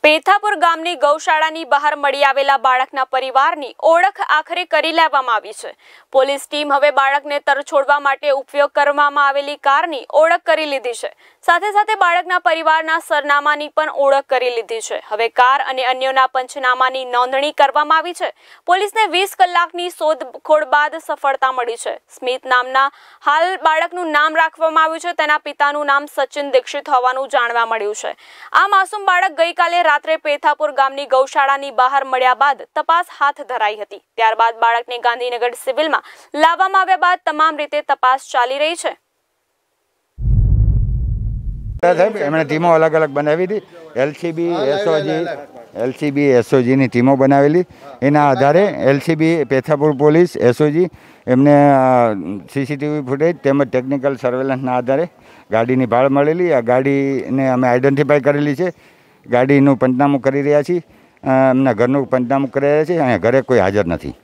પેથાપુર ગામની ગૌશાળાની બહાર મળી આવેલા બાળકના પરિવારની ઓળખ આખરે કરી લેવામાં આવી છે। પોલીસ ટીમ હવે બાળકને તરછોડવા માટે ઉપયોગ કરવામાં આવેલી કારની ઓળખ કરી લીધી છે। સાથે સાથે બાળકના પરિવારના સરનામાની પણ ઓળખ કરી લીધી છે। હવે કાર અને અન્યોના પંચનામાની નોંધણી કરવામાં આવી છે। પોલીસને 20 કલાકની શોધખોળ બાદ સફળતા મળી છે। સ્મિત નામના હાલ બાળકનું નામ રાખવામાં આવ્યું છે। તેના પિતાનું નામ સચિન દીક્ષિત હોવાનું જાણવા મળ્યું છે। આ માસૂમ બાળક ગઈકાલે રાત્રે પેથાપુર ગામની ગૌશાળાની બહાર મળ્યા બાદ તપાસ હાથ ધરાઈ હતી। ત્યારબાદ બાળકને ગાંધીનગર સિવિલમાં લાવવામાં આવ્યા બાદ તમામ રીતે તપાસ ચાલી રહી છે। સાહેબ એમણે ટીમો અલગ અલગ બનાવી હતી। એલસીબી એસઓજીની ટીમો બનાવેલી। એના આધારે એલસીબી પેથાપુર પોલીસ એસઓજી એમને સીસીટીવી ફૂટેજ તેમજ ટેકનિકલ સર્વેલન્સના આધારે ગાડીની ભાળ મળેલી। આ ગાડીને અમે આઈડેન્ટિફાઈ કરેલી છે। ગાડીનું પંચનામું કરી રહ્યા છીએ। એમના ઘરનું પંચનામું કરી રહ્યા છીએ અને ઘરે કોઈ હાજર નથી।